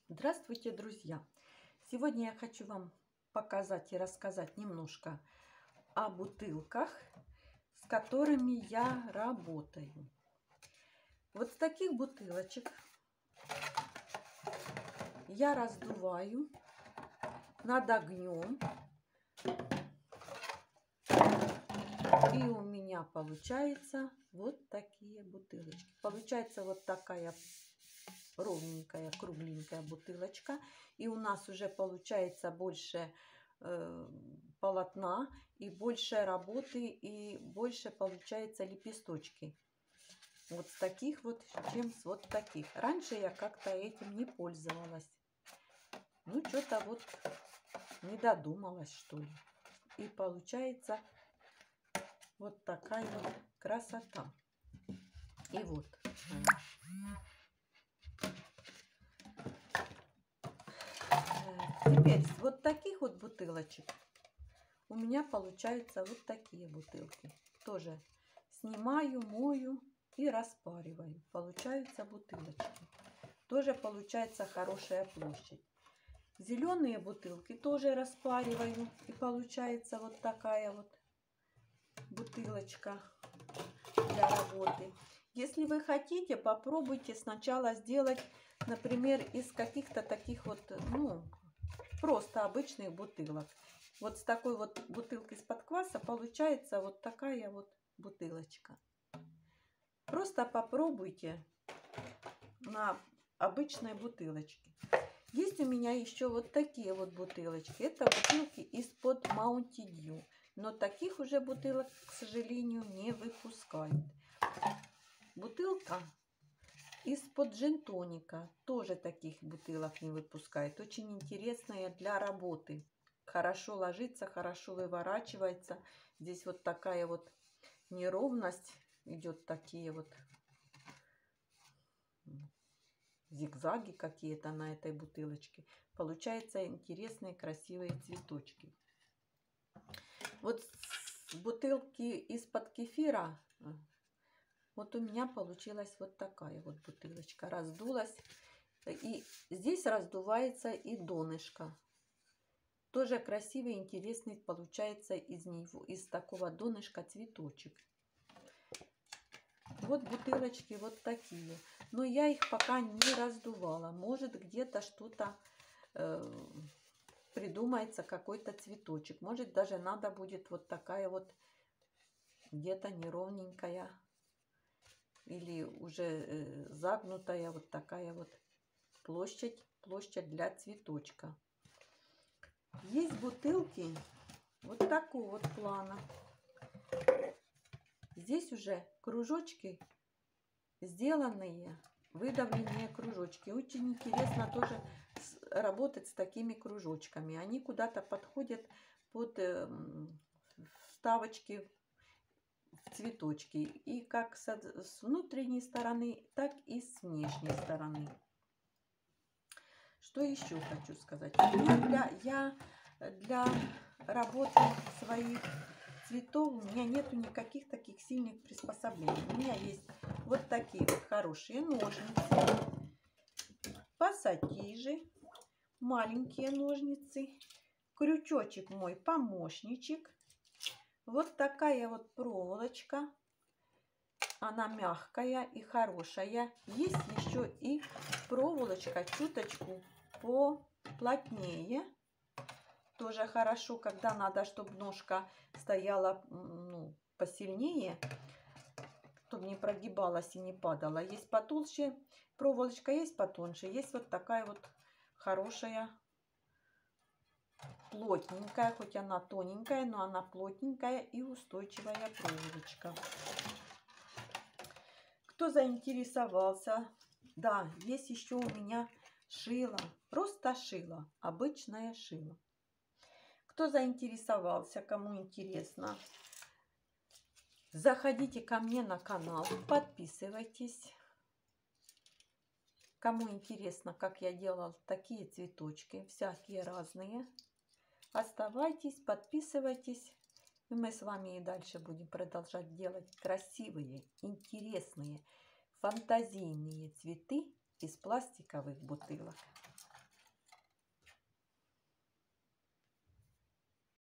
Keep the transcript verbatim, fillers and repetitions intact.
Здравствуйте, друзья! Сегодня я хочу вам показать и рассказать немножко о бутылках, с которыми я работаю. Вот с таких бутылочек я раздуваю над огнем, и у меня получается вот такие бутылочки. Получается вот такая ровненькая, кругленькая бутылочка. И у нас уже получается больше э, полотна, и больше работы, и больше получается лепесточки. Вот с таких вот, чем с вот таких. Раньше я как-то этим не пользовалась. Ну, что-то вот не додумалась, что ли. И получается вот такая вот красота. И вот. Теперь с вот таких вот бутылочек у меня получаются вот такие бутылки. Тоже снимаю, мою и распариваю. Получаются бутылочки. Тоже получается хорошая площадь. Зеленые бутылки тоже распариваю. И получается вот такая вот бутылочка для работы. Если вы хотите, попробуйте сначала сделать, например, из каких-то таких вот, ну, просто обычных бутылок. Вот с такой вот бутылки из-под кваса получается вот такая вот бутылочка. Просто попробуйте на обычной бутылочке. Есть у меня еще вот такие вот бутылочки. Это бутылки из-под Mountain Dew. Но таких уже бутылок, к сожалению, не выпускают. Бутылка из-под джин-тоника. Тоже таких бутылок не выпускает. Очень интересная для работы. Хорошо ложится, хорошо выворачивается. Здесь вот такая вот неровность идет, такие вот зигзаги какие-то на этой бутылочке. Получаются интересные красивые цветочки. Вот с бутылки из-под кефира вот у меня получилась вот такая вот бутылочка. Раздулась. И здесь раздувается и донышко. Тоже красивый, интересный получается из него, из такого донышка цветочек. Вот бутылочки вот такие. Но я их пока не раздувала. Может, где-то что-то э, придумается, какой-то цветочек. Может, даже надо будет вот такая вот где-то неровненькая или уже э, загнутая вот такая вот площадь, площадь для цветочка. Есть бутылки вот такого вот плана. Здесь уже кружочки сделанные, выдавленные кружочки. Очень интересно тоже работать с такими кружочками. Они куда-то подходят под вставочки в цветочки. И как с внутренней стороны, так и с внешней стороны. Что еще хочу сказать? Для, я для работы своих цветов у меня нету никаких таких сильных приспособлений. У меня есть вот такие вот хорошие ножницы, пассатижи, маленькие ножницы, крючочек мой помощничек, вот такая вот проволочка. Она мягкая и хорошая. Есть еще и проволочка чуточку поплотнее. Тоже хорошо, когда надо, чтобы ножка стояла, ну, посильнее, чтобы не прогибалась и не падала. Есть потолще проволочка, есть потоньше. Есть вот такая вот хорошая, плотненькая, хоть она тоненькая, но она плотненькая и устойчивая проволочка. Кто заинтересовался, да, есть еще у меня шило, просто шило, обычное шило. Кто заинтересовался, кому интересно, заходите ко мне на канал, подписывайтесь. Кому интересно, как я делала такие цветочки, всякие разные, оставайтесь, подписывайтесь. И мы с вами и дальше будем продолжать делать красивые, интересные, фантазийные цветы из пластиковых бутылок.